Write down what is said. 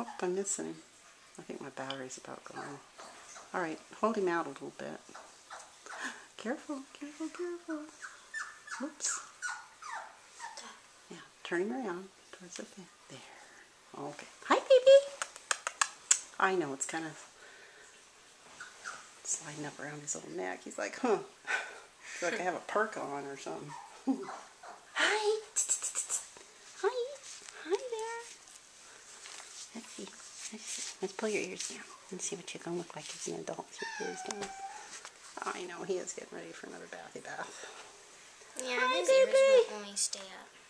Nope, I'm missing him. I think my battery's about gone. Alright, hold him out a little bit. Careful, careful, careful. Whoops. Yeah, turn him around towards the fan. There. Okay. Hi, baby. I know, it's kind of sliding up around his little neck. He's like, huh. It's like I have a perk on or something. Hi. Hi. Hi there. Let's see. Let's pull your ears down and see what you're going to look like as an adult with your ears down. I know, he is getting ready for another bathy bath. Yeah, his ears will only stay up.